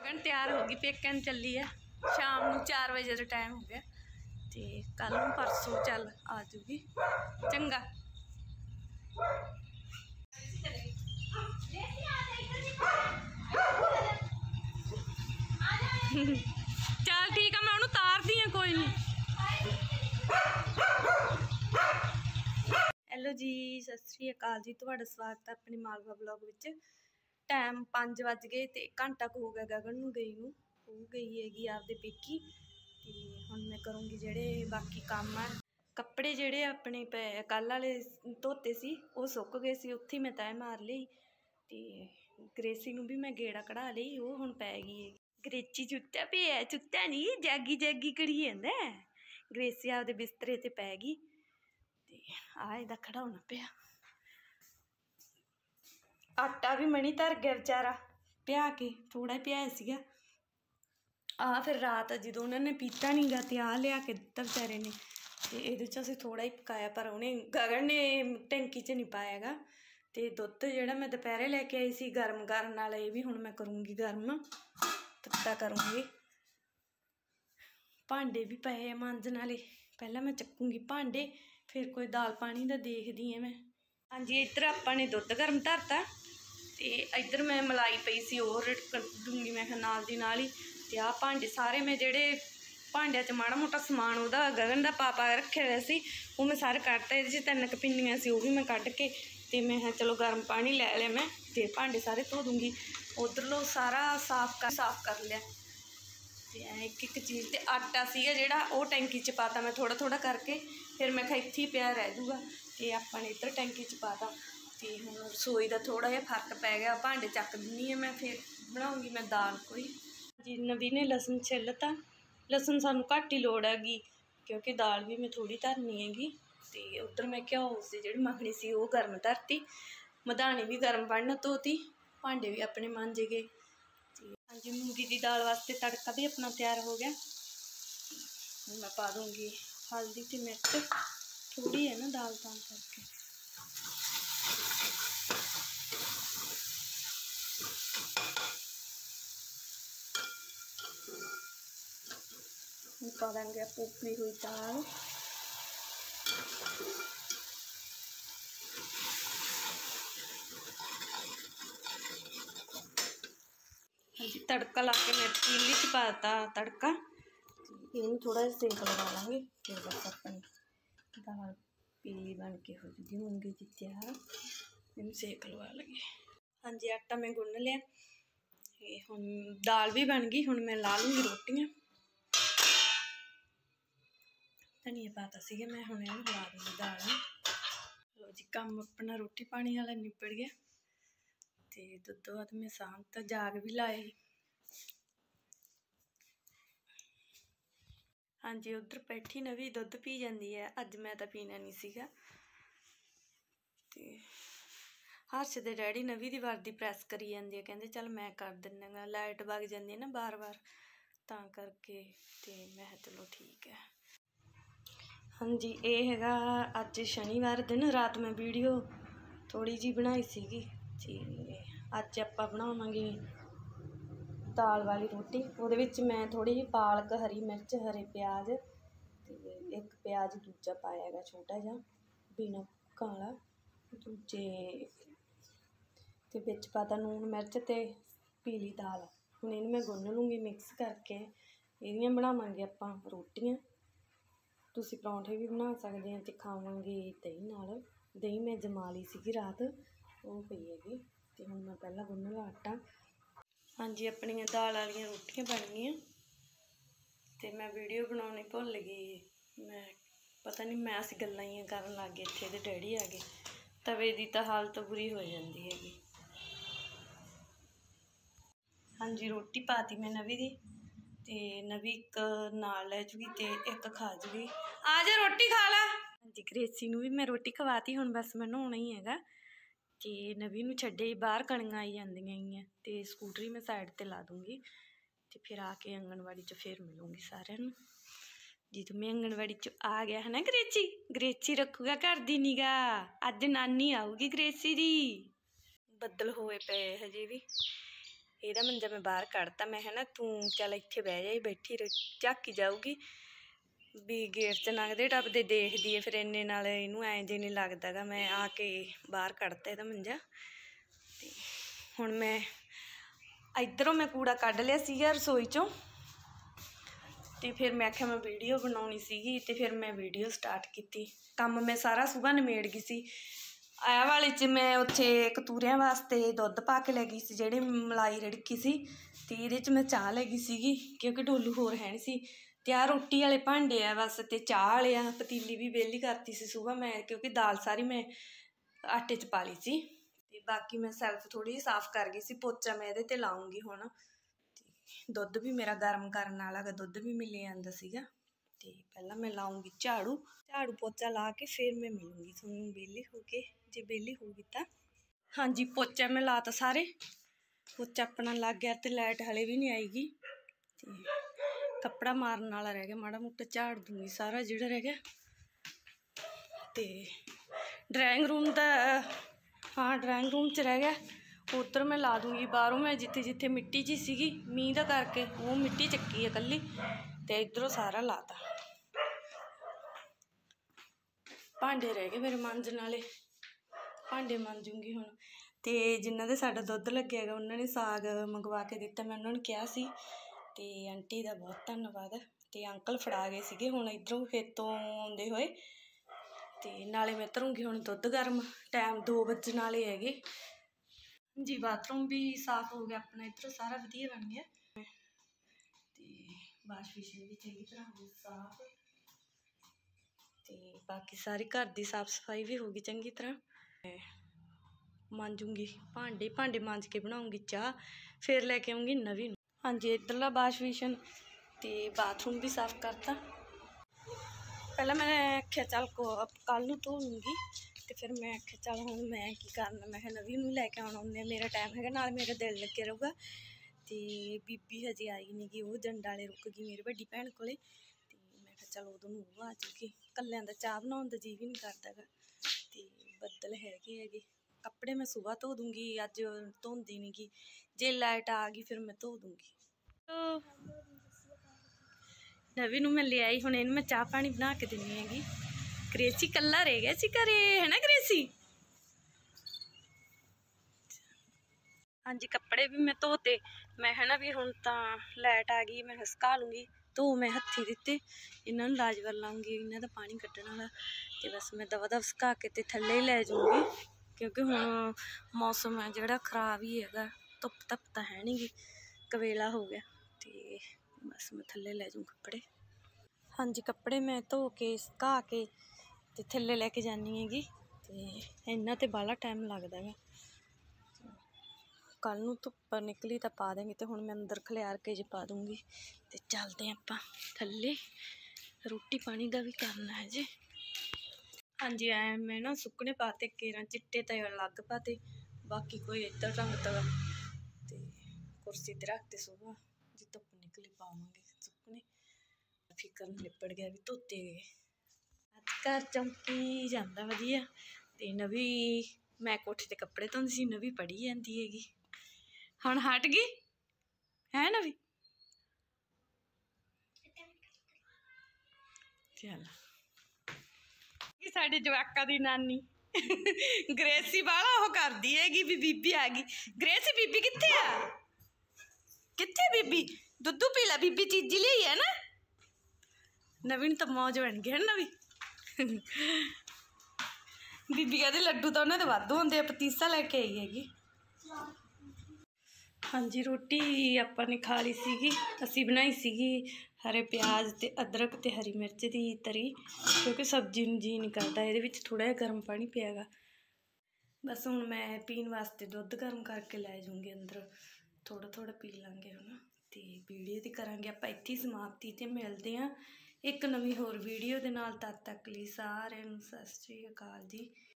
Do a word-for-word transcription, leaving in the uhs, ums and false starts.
गगन तैयार होगी पेकन चली है शाम को चार बजे का टाइम हो गया तो कल परसों चल आ जूगी चंगा। चल ठीक है मैं उन्होंने तार दी है कोई नहीं। हेलो जी सत श्री अकाल जी तुहाडा स्वागत है अपनी मालवा ब्लॉग विच। टाइम पाँच बज गए तो घंटा को हो गया गगन नूं गई नूं वो गई हैगी आपदे पेकी ते हुण मैं करूँगी जेड़े बाकी काम है। कपड़े जेड़े अपने कल वाले धोते सी वो सुक गए सी उत्थे मैं तय मार लई ते ग्रेसी नूं भी मैं गेड़ा कढ़ा लई वो हुण पै गई है। ग्रेची चुत्ता पिया चुत्ता नहीं जागी जागी करी जांदा ग्रेसी आपदे बिस्तरे ते पै गई ते आ इहदा खड़ाउणा पिया। आटा भी मनी धर गया बेचारा पिया के थोड़ा ही पिया सीगा आ फिर रात जो उन्होंने पीता नहीं गा तो आ लिया के दिता बेचारे ने तो ये असीं थोड़ा ही पकाया पर उन्हें गगन ने टैंकी च नहीं पाया गा। तो दुध जो मैं दोपहरे लैके आई सी गर्म करन वाला ये भी हुण मैं करूँगी गर्म तत्ता करूँगी। भांडे भी पे है मांजन वाले पहला मैं चक्कूँगी भांडे फिर कोई दाल पानी का देखदी है मैं। हाँ जी इधर आपने दुध गर्म धरता तो इधर मैं मलाई पई सी और कर दूँगी मैं नाल दी नाल ही ते आ भांडे सारे मैं जेड़े भांडिया च माड़ा मोटा समान उहदा गगन दा पापा रखे हुआ सी वो मैं सारे कढ़ता ये तीन क पिंडियां सी वो भी मैं कढ़ के ते मैं चलो गर्म पानी लै लिया मैं ते भांडे सारे धो दूँगी। उधरलों सारा साफ कर साफ कर लिया ते एक एक चीज़ ते आटा सीगा जेड़ा वो टैंकी च पाता मैं थोड़ा थोड़ा करके फिर मैं कहा इत्थे ही पिया रह जूगा ते अपने इधर टैंकी च पाता ते हुण रसोई का थोड़ा जिहा फर्क पै गया। भांडे चक दिंदी है मैं फिर बनाऊँगी मैं दाल कोई जी। नवी ने लसन छिलता लसन सानू घट ही लोड़ हैगी क्योंकि दाल भी मैं थोड़ी धरनी हैगी तो उधर मैं घ्यो से जी मखनी सी वो गर्म धरती मधानी भी गर्म पानी धोती भांडे भी अपने मांजे गए। हाँ जी मूंगी की दाल वास्ते तड़का भी अपना तैयार हो गया मैं पा दूँगी हल्दी ते मिर्च थोड़ी है ना दाल तां करके। पा देंगे उबली हुई दाल हाँ जी तड़का ला के मैं पीली च पाता तड़का इन थोड़ा जिहा सेक लगा लेंगे फिर बस अपनी दाल पीली बन के हो जाएगी मूंगी की तैयार इन सेक लगा लेंगे। हाँ जी आटा मैं गुन लिया हुण दाल भी बन गई हुण मैं ला लूँगी रोटियां धनिया पाता सी मैं हुण इहनूं ला दूँगी दाल। लो जी काम अपना रोटी पानी वाला निबड़ गया तो दुध बाद मैं शांत जाग भी लाए। हाँ जी उधर बैठी नवी दुध पी जाती है अज मैं तो पीना नहीं सीगा ते हर्ष दे डैडी नवी दी वर्दी प्रैस करी जाती है कहते चल मैं कर दिना लाइट वग जाती है ना बार बार तां करके ते मैं चलो ठीक है। हाँ जी ये हैगा अज शनिवार दिन रात मैं वीडियो थोड़ी जी बनाई सीगी ते अज आपां बनावांगे दाल वाली रोटी वो मैं थोड़ी जी पालक हरी मिर्च हरे प्याज ते एक प्याज दूजा पाया गा छोटा जा बिना काला दूजे ते बिच पाता लून मिर्च ते पीली दाल हुण इहनूं मैं गुन लूँगी मिक्स करके इहदियां बनावांगे आपां रोटियां तुसीं परौंठे भी बना सकदे हैं ते खावांगे दही नाल दही मैं जमा ली सीगी रात वो पई हैगी ते हुण मैं पहला गुन ला आटा। हाँ जी अपनियां दाल वालियां रोटियां बन गईयां ते मैं वीडियो बनाउणी भुल गई मैं पता नहीं मैं अस गल्लां ही करन लग गए इत्थे दे डैडी आ गए तवे दी तां हालत बुरी हो जाती हैगी। हाँ जी रोटी पाती मैं नवी दी ते नवी एक नाल लै जूगी ते एक खा जूगी आ जा रोटी खा ला। हाँ जी ग्रेसी नूं भी मैं रोटी खवाती हुण बस मैं नहाउणा ही हैगा ते नवी नूं छड्डे बाहर कणियां आई जांदियां ते स्कूटरी मैं साइड ते ला दूँगी तो फिर आके आंगनवाड़ी च फिर मिलूँगी सारिਆਂ ਨੂੰ जी तो मैं आंगनवाड़ी च आ गया है ना ग्रेची ग्रेची रखूगा घर दी निगा अज नानी आऊगी ग्रेसी दी। बदल होए पे हजे भी ਇਹਦਾ ਮੰਜਾ ਮੈਂ ਬਾਹਰ ਕੱਢਤਾ। ਮੈਂ ਹੈ ਨਾ ਤੂੰ ਚੱਲ ਇੱਥੇ ਬਹਿ ਜਾਈ, ਬੈਠੀ ਝਾਕੀ ਜਾਊਗੀ ਵੀ ਗੇਟ 'ਚ ਲੰਘਦੇ ਟੱਪਦੇ ਦੇਖਦੀ ਹੈ, ਫਿਰ ਇੰਨੇ ਨਾਲ ਇਹਨੂੰ ਐਂ ਜੇ ਨਹੀਂ ਲੱਗਦਾ ਗਾ। ਮੈਂ ਆ ਕੇ ਬਾਹਰ ਕੱਢਤਾ ਇਹਦਾ ਮੰਜਾ। ਅਤੇ ਹੁਣ ਮੈਂ ਇੱਧਰੋਂ ਮੈਂ ਕੂੜਾ ਕੱਢ ਲਿਆ ਸੀਗਾ ਰਸੋਈ 'ਚੋਂ, ਅਤੇ ਫਿਰ ਮੈਂ ਆਖਿਆ ਮੈਂ ਵੀਡੀਓ ਬਣਾਉਣੀ ਸੀਗੀ, ਅਤੇ ਫਿਰ ਮੈਂ ਵੀਡੀਓ ਸਟਾਰਟ ਕੀਤੀ। ਕੰਮ ਮੈਂ ਸਾਰਾ ਸੁਬਾਹ ਨਿਬੇੜ ਗਈ ਸੀ। ਆਹ ਵਾਲੇ 'ਚ ਮੈਂ ਉੱਥੇ ਕਤੂਰਿਆਂ ਵਾਸਤੇ ਦੁੱਧ ਪਾ ਕੇ ਲੈ ਗਈ ਸੀ, ਜਿਹੜੇ ਮਲਾਈ ਰਿੜਕੀ ਸੀ, ਅਤੇ ਇਹਦੇ 'ਚ ਮੈਂ ਚਾਹ ਲੈ ਗਈ ਸੀਗੀ ਕਿਉਂਕਿ ਡੋਲੂ ਹੋਰ ਹੈ ਨਹੀਂ ਸੀ। ਅਤੇ ਆਹ ਰੋਟੀ ਵਾਲੇ ਭਾਂਡੇ ਆ ਬਸ, ਅਤੇ ਚਾਹ ਵਾਲੇ ਆ। ਪਤੀਲੀ ਵੀ ਵਿਹਲੀ ਕਰਤੀ ਸੀ ਸੁਬਾਹ ਮੈਂ, ਕਿਉਂਕਿ ਦਾਲ ਸਾਰੀ ਮੈਂ ਆਟੇ 'ਚ ਪਾ ਲਈ ਸੀ। ਅਤੇ ਬਾਕੀ ਮੈਂ ਸੈਲਫ ਥੋੜ੍ਹੀ ਜਿਹੀ ਸਾਫ਼ ਕਰ ਗਈ ਸੀ। ਪੋਚਾ ਮੈਂ ਇਹਦੇ 'ਤੇ ਲਾਉਂਗੀ ਹੁਣ। ਅਤੇ ਦੁੱਧ ਵੀ ਮੇਰਾ ਗਰਮ ਕਰਨ ਵਾਲਾ ਗਾ, ਦੁੱਧ ਵੀ ਮਿਲ ਜਾਂਦਾ ਸੀਗਾ। ਅਤੇ ਪਹਿਲਾਂ ਮੈਂ ਲਾਉਂਗੀ ਝਾੜੂ ਝਾੜੂ ਪੋਚਾ ਲਾ ਕੇ ਫਿਰ ਮੈਂ ਮਿਲੂੰਗੀ ਤੁਹਾਨੂੰ ਵਿਹਲੀ ਹੋ ਕੇ, ਜੇ ਵਿਹਲੀ ਹੋਊਗੀ ਤਾਂ। ਹਾਂਜੀ, ਪੋਚਾ ਮੈਂ ਲਾ ਤਾ ਸਾਰੇ। ਪੋਚਾ ਆਪਣਾ ਲੱਗ ਗਿਆ, ਅਤੇ ਲਾਈਟ ਹਲੇ ਵੀ ਨਹੀਂ ਆਏਗੀ। ਅਤੇ ਕੱਪੜਾ ਮਾਰਨ ਵਾਲਾ ਰਹਿ ਗਿਆ, ਮਾੜਾ ਮੋਟਾ ਝਾੜ ਦੂੰਗੀ ਸਾਰਾ ਜਿਹੜਾ ਰਹਿ ਗਿਆ। ਅਤੇ ਡਰਾਇੰਗ ਰੂਮ ਦਾ, ਹਾਂ ਡਰਾਇੰਗ ਰੂਮ 'ਚ ਰਹਿ ਗਿਆ, ਉੱਧਰ ਮੈਂ ਲਾ ਦੂੰਗੀ। ਬਾਹਰੋਂ ਮੈਂ ਜਿੱਥੇ ਜਿੱਥੇ ਮਿੱਟੀ ਜਿਹੀ ਸੀਗੀ ਮੀਂਹ ਦਾ ਕਰਕੇ, ਉਹ ਮਿੱਟੀ ਚੱਕੀ ਹੈ ਇਕੱਲੀ, ਅਤੇ ਇੱਧਰੋਂ ਸਾਰਾ ਲਾਤਾ। ਭਾਂਡੇ ਰਹਿ ਗਏ ਮੇਰੇ ਮਾਂਜਣ ਵਾਲੇ, ਭਾਂਡੇ ਮਾਂਜੂੰਗੀ ਹੁਣ। ਅਤੇ ਜਿਨ੍ਹਾਂ ਦੇ ਸਾਡਾ ਦੁੱਧ ਲੱਗਿਆ ਹੈਗਾ ਉਹਨਾਂ ਨੇ ਸਾਗ ਮੰਗਵਾ ਕੇ ਦਿੱਤਾ, ਮੈਂ ਉਹਨਾਂ ਨੂੰ ਕਿਹਾ ਸੀ, ਅਤੇ ਆਂਟੀ ਦਾ ਬਹੁਤ ਧੰਨਵਾਦ। ਅਤੇ ਅੰਕਲ ਫੜਾ ਗਏ ਸੀਗੇ ਹੁਣ ਇੱਧਰੋਂ ਖੇਤੋਂ ਆਉਂਦੇ ਹੋਏ। ਅਤੇ ਨਾਲੇ ਮੈਂ ਧਰੂੰਗੀ ਹੁਣ ਦੁੱਧ ਗਰਮ, ਟਾਈਮ ਦੋ ਵੱਜਣ ਵਾਲੇ ਹੈਗੇ। ਜੀ ਬਾਥਰੂਮ ਵੀ ਸਾਫ਼ ਹੋ ਗਿਆ ਆਪਣਾ, ਇੱਧਰੋਂ ਸਾਰਾ ਵਧੀਆ ਬਣ ਗਿਆ। ਅਤੇ ਵਾਸ਼ ਬੇਸਿਨ ਵੀ ਚੰਗੀ ਤਰ੍ਹਾਂ ਹੋ ਗਈ ਸਾਫ਼, ਅਤੇ ਬਾਕੀ ਸਾਰੀ ਘਰ ਦੀ ਸਾਫ਼ ਸਫਾਈ ਵੀ ਹੋ ਗਈ ਚੰਗੀ ਤਰ੍ਹਾਂ। ਮਾਂਜੂੰਗੀ ਭਾਂਡੇ ਭਾਂਡੇ ਮਾਂਜ ਕੇ ਬਣਾਉਂਗੀ ਚਾਹ, ਫਿਰ ਲੈ ਕੇ ਆਉਂਗੀ ਨਵੀਂ ਨੂੰ। ਹਾਂਜੀ, ਇੱਧਰਲਾ ਵਾਸ਼ ਬੇਸਿਨ ਅਤੇ ਬਾਥਰੂਮ ਵੀ ਸਾਫ਼ ਕਰਤਾ। ਪਹਿਲਾਂ ਮੈਂ ਆਖਿਆ ਚੱਲ ਕੋ ਕੱਲ੍ਹ ਨੂੰ ਧੋ ਲੂੰਗੀ, ਅਤੇ ਫਿਰ ਮੈਂ ਆਖਿਆ ਚੱਲ ਹੁਣ ਮੈਂ ਕੀ ਕਰਨਾ, ਮੈਂ ਕਿਹਾ ਨਵੀਂ ਨੂੰ ਲੈ ਕੇ ਆਉਣਾ ਉਹਨੇ, ਮੇਰਾ ਟਾਈਮ ਹੈਗਾ, ਨਾਲ ਮੇਰਾ ਦਿਲ ਲੱਗਿਆ ਰਹੂਗਾ। ਅਤੇ ਬੀਬੀ ਹਜੇ ਆਈ ਨਹੀਂ ਗੀ, ਉਹ ਜੰਡ ਵਾਲੇ ਰੁਕ ਗਈ ਮੇਰੀ ਵੱਡੀ ਭੈਣ ਕੋਲ। ਅਤੇ ਮੈਂ ਕਿਹਾ ਚੱਲ ਉਦੋਂ ਨੂੰ ਉਹ ਆ ਜਾਊਗੀ, ਇਕੱਲਿਆਂ ਦਾ ਚਾਹ ਬਣਾਉਣ ਦਾ ਜੀਅ ਵੀ ਨਹੀਂ ਕਰਦਾ ਗਾ। ਅਤੇ ਬੱਦਲ ਹੈਗੇ ਹੈਗੇ, ਕੱਪੜੇ ਮੈਂ ਸੁਬਾਹ ਧੋ ਦੂੰਗੀ, ਅੱਜ ਧੋਂਦੀ ਨਹੀਂ ਗੀ। ਜੇ ਲਾਈਟ ਆ ਗਈ ਫਿਰ ਮੈਂ ਧੋ ਦੂੰਗੀ। ਨਵੀਂ ਨੂੰ ਮੈਂ ਲਿਆਈ, ਹੁਣ ਇਹਨੂੰ ਮੈਂ ਚਾਹ ਪਾਣੀ ਬਣਾ ਕੇ ਦਿੰਦੀ ਹੈਗੀ। ਗ੍ਰੇਸੀ ਇਕੱਲਾ ਰਹਿ ਗਿਆ ਸੀ ਘਰੇ, ਹੈ ਨਾ ਗ੍ਰੇਸੀ? ਹਾਂਜੀ, ਕੱਪੜੇ ਵੀ ਮੈਂ ਧੋਤੇ। ਮੈਂ ਹੈ ਨਾ ਵੀ ਹੁਣ ਤਾਂ ਲਾਈਟ ਆ ਗਈ, ਮੈਂ ਸੁਕਾ ਲੂੰਗੀ। ਧੋ ਮੈਂ ਹੱਥੀਂ ਦਿੱਤੇ, ਇਹਨਾਂ ਨੂੰ ਲਾਜਵਰ ਲਾਉਂਗੀ, ਇਹਨਾਂ ਦਾ ਪਾਣੀ ਕੱਢਣ ਵਾਲਾ। ਅਤੇ ਬਸ ਮੈਂ ਦਵਾ ਦਵ ਸੁਕਾ ਕੇ ਅਤੇ ਥੱਲੇ ਹੀ ਲੈ ਜਾਊਂਗੀ, ਕਿਉਂਕਿ ਹੁਣ ਮੌਸਮ ਹੈ ਜਿਹੜਾ ਖ਼ਰਾਬ ਹੀ ਹੈਗਾ, ਧੁੱਪ ਧੱਪ ਤਾਂ ਹੈ ਨਹੀਂ ਗੀ, ਕਵੇਲਾ ਹੋ ਗਿਆ। ਅਤੇ ਬਸ ਮੈਂ ਥੱਲੇ ਲੈ ਜਾਊਂ ਕੱਪੜੇ। ਹਾਂਜੀ, ਕੱਪੜੇ ਮੈਂ ਧੋ ਕੇ ਸੁਕਾ ਕੇ ਅਤੇ ਥੱਲੇ ਲੈ ਕੇ ਜਾਂਦੀ ਹੈਗੀ, ਅਤੇ ਇਹਨਾਂ 'ਤੇ ਬਾਹਲਾ ਟਾਈਮ ਲੱਗਦਾ ਗਾ। ਕੱਲ੍ਹ ਨੂੰ ਧੁੱਪ ਨਿਕਲੀ ਤਾਂ ਪਾ ਦੇਂਗੇ, ਅਤੇ ਹੁਣ ਮੈਂ ਅੰਦਰ ਖਿਲਾਰ ਕੇ ਜੇ ਪਾ ਦੂੰਗੀ। ਅਤੇ ਚੱਲਦੇ ਆਪਾਂ ਥੱਲੇ, ਰੋਟੀ ਪਾਣੀ ਦਾ ਵੀ ਕਰਨਾ ਹੈ ਜੀ। ਹਾਂਜੀ, ਐ ਮੈਂ ਨਾ ਸੁੱਕਣੇ ਪਾਤੇ, ਕੇਰਾਂ ਚਿੱਟੇ ਤਾਂ ਅਲੱਗ ਪਾਤੇ, ਬਾਕੀ ਕੋਈ ਇੱਧਰ ਰੰਗ ਤਾਂ। ਅਤੇ ਕੁਰਸੀ 'ਤੇ ਰੱਖਤੇ, ਸੁਬਾਹ ਜੇ ਧੁੱਪ ਨਿਕਲੀ ਪਾਵਾਂਗੇ ਸੁੱਕਣੇ। ਫਿਕਰ ਨਿਬੜ ਗਿਆ ਵੀ ਧੋਤੇ ਗਏ। ਅੱਜ ਘਰ ਚਮਕੀ ਜਾਂਦਾ ਵਧੀਆ। ਅਤੇ ਨਵੀਂ ਮੈਂ ਕੋਠੇ 'ਤੇ ਕੱਪੜੇ ਧੋਂਦੀ ਸੀ, ਨਵੀਂ ਪੜ੍ਹੀ ਜਾਂਦੀ ਹੈਗੀ, ਹੁਣ ਹਟ ਗਈ ਹੈ ਨਵੀਂ। ਚੱਲ ਸਾਡੇ ਜਵਾਕਾਂ ਦੀ ਨਾਨੀ ਗ੍ਰੇਸੀ ਵਾਲਾ ਉਹ ਕਰਦੀ ਹੈਗੀ ਵੀ ਬੀਬੀ ਆ ਗਈ। ਗ੍ਰੇਸੀ ਬੀਬੀ ਕਿੱਥੇ ਆ? ਕਿੱਥੇ ਬੀਬੀ? ਦੁੱਧੂ ਪੀ ਲੈ, ਬੀਬੀ ਚੀਜ਼ੀ ਲਈ ਹੈ ਨਾ। ਨਵੀਂ ਤਾਂ ਮੌਜ ਬਣ ਗਈ ਹੈ ਨਾ ਨਵੀਂ। ਬੀਬੀ ਕਹਿੰਦੇ ਲੱਡੂ ਤਾਂ ਉਹਨਾਂ ਦੇ ਵਾਧੂ ਹੁੰਦੇ ਆ, ਪਤੀਸਾ ਲੈ ਕੇ ਆਈ ਹੈਗੀ। ਹਾਂਜੀ, ਰੋਟੀ ਆਪਾਂ ਨੇ ਖਾ ਲਈ ਸੀਗੀ। ਅਸੀਂ ਬਣਾਈ ਸੀਗੀ ਹਰੇ ਪਿਆਜ਼ ਅਤੇ ਅਦਰਕ ਅਤੇ ਹਰੀ ਮਿਰਚ ਦੀ ਤਰੀ, ਕਿਉਂਕਿ ਸਬਜ਼ੀ ਨੂੰ ਜੀਅ ਨਹੀਂ ਕਰਦਾ, ਇਹਦੇ ਵਿੱਚ ਥੋੜ੍ਹਾ ਜਿਹਾ ਗਰਮ ਪਾਣੀ ਪਿਆ ਗਾ। ਬਸ ਹੁਣ ਮੈਂ ਪੀਣ ਵਾਸਤੇ ਦੁੱਧ ਗਰਮ ਕਰਕੇ ਲੈ ਜਾਊਂਗੀ ਅੰਦਰ, ਥੋੜ੍ਹਾ ਥੋੜ੍ਹਾ ਪੀ ਲਾਂਗੇ ਹੈ ਨਾ। ਅਤੇ ਵੀਡੀਓ ਦੀ ਕਰਾਂਗੇ ਆਪਾਂ ਇੱਥੇ ਹੀ ਸਮਾਪਤੀ, ਅਤੇ ਮਿਲਦੇ ਹਾਂ ਇੱਕ ਨਵੀਂ ਹੋਰ ਵੀਡੀਓ ਦੇ ਨਾਲ। ਤਦ ਤੱਕ ਲਈ ਸਾਰਿਆਂ ਨੂੰ ਸਤਿ ਸ਼੍ਰੀ ਅਕਾਲ ਜੀ।